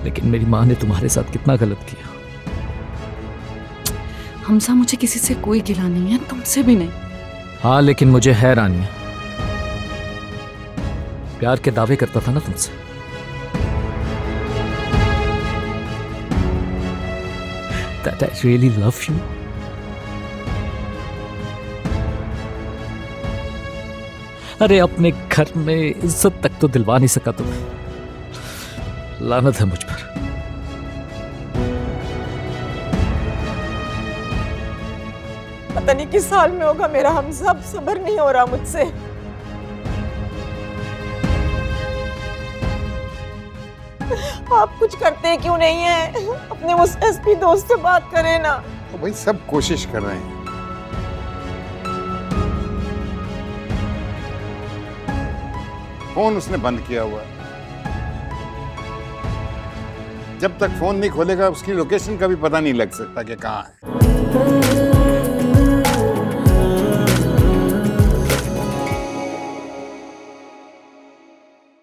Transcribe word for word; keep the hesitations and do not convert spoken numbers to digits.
लेकिन मेरी माँ ने तुम्हारे साथ कितना गलत किया। हमजा, मुझे किसी से कोई गिला नहीं है, तुमसे भी नहीं। हाँ, लेकिन मुझे है रानिया। प्यार के दावे करता था ना तुमसे। That I really love you. अरे अपने घर में इज्जत तक तो दिलवा नहीं सका तुम्हें। लानत है मुझ पर। पता नहीं किस हाल में होगा मेरा हमजा, अब सब्र नहीं हो रहा मुझसे। आप कुछ करते क्यों नहीं है? अपने उस एसपी दोस्त से बात करें ना। तो भाई सब कोशिश कर रहे हैं। फोन उसने बंद किया हुआ है। जब तक फोन नहीं खोलेगा उसकी लोकेशन का भी पता नहीं लग सकता कि कहाँ है।